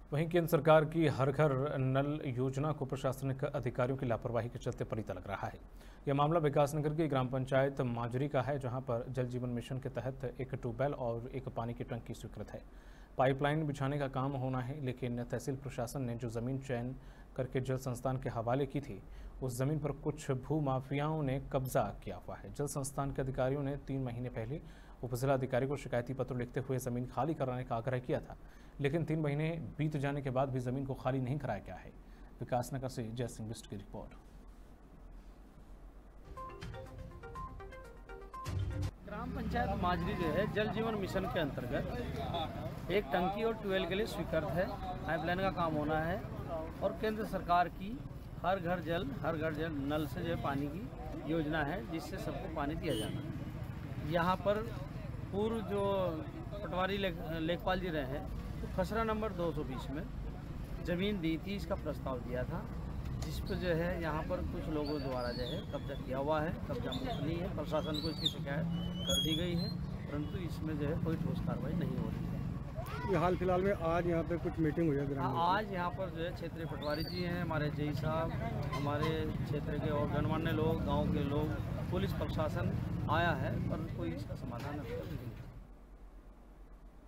वहीं केंद्र सरकार की हर घर नल योजना को प्रशासनिक अधिकारियों की लापरवाही के चलते पलीता लग रहा है। यह मामला विकासनगर की ग्राम पंचायत माजरी का है, जहां पर जल जीवन मिशन के तहत एक ट्यूबवेल और एक पानी की टंकी स्वीकृत है। पाइपलाइन बिछाने का काम होना है, लेकिन तहसील प्रशासन ने जो जमीन चयन करके जल संस्थान के हवाले की थी, उस जमीन पर कुछ भू माफियाओं ने कब्जा किया हुआ है। जल संस्थान के अधिकारियों ने 3 महीने पहले उपजिलाधिकारी को शिकायती पत्र लिखते हुए जमीन खाली कराने का आग्रह किया था, लेकिन 3 महीने बीत जाने के बाद भी जमीन को खाली नहीं कराया गया है। विकासनगर से जय सिंह बिष्ट की रिपोर्ट। ग्राम पंचायत माजरी जो है जल जीवन मिशन के अंतर्गत एक टंकी और ट्यूबवेल के लिए स्वीकृत है। पाइपलाइन का काम होना है और केंद्र सरकार की हर घर जल नल से जो है पानी की योजना है, जिससे सबको पानी दिया जाना है। यहाँ पर पूर्व जो पटवारी लेखपाल जी रहे हैं, तो खसरा नंबर 220 में ज़मीन दी थी, इसका प्रस्ताव दिया था, जिस पर जो है यहाँ पर कुछ लोगों द्वारा जो है कब्जा किया हुआ है। कब्जा मुक्त नहीं है, प्रशासन को इसकी शिकायत कर दी गई है, परंतु इसमें जो है कोई ठोस कार्रवाई नहीं हो रही है। ये हाल फिलहाल में आज यहाँ पे कुछ मीटिंग हुई है। आज यहाँ पर जो है क्षेत्रीय पटवारी जी हैं, हमारे जई साहब, हमारे क्षेत्र के और गणमान्य लोग, गाँव के लोग, पुलिस प्रशासन आया है, पर कोई इसका समाधान नहीं।